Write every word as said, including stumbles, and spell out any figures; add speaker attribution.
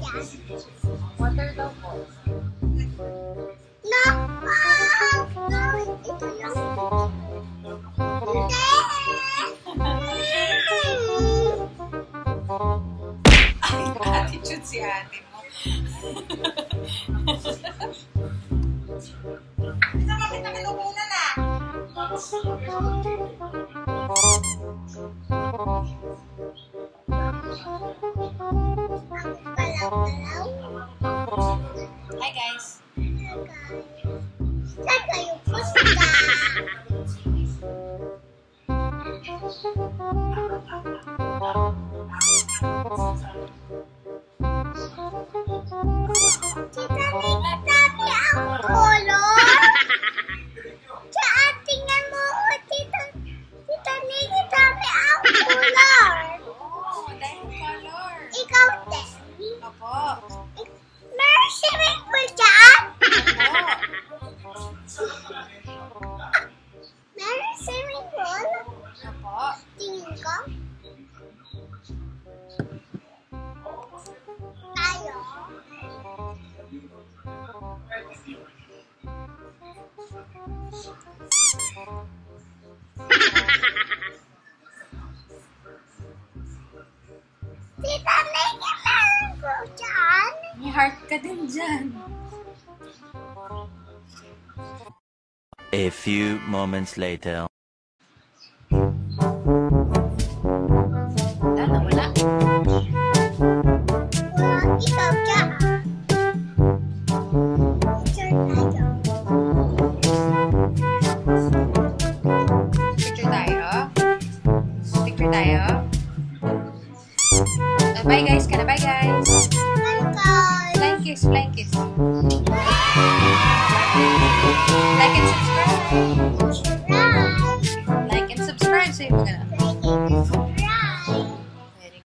Speaker 1: dyan?
Speaker 2: Water daw po.
Speaker 1: No! Ah! No! Ito lang.
Speaker 2: Ay, attitude si ate mo. Isa kapit na kinukunan na.
Speaker 1: Palaw-palaw.
Speaker 2: Hi guys.
Speaker 1: Saan kayo punta? Tita Nini, dami ang color. Saan, tingnan mo ako, Tita. Tita Nini, dami ang color.
Speaker 2: Oh, dahil color.
Speaker 1: Ikaw din.
Speaker 2: Opo.
Speaker 1: Meron swimming pool dyan? Meron swimming pool?
Speaker 2: Opo.
Speaker 1: Tingin ko. Tayo. Tita Nini, meron po dyan?
Speaker 2: May heart ka din dyan.
Speaker 3: A few moments later.
Speaker 2: Wala na, wala.
Speaker 1: Walang ikaw dyan. Picture tayo.
Speaker 2: Picture tayo. Picture tayo. Uh, bye guys. Ka na bye guys.
Speaker 1: Bye guys.
Speaker 2: Flying kiss. Flying kiss. Like and subscribe.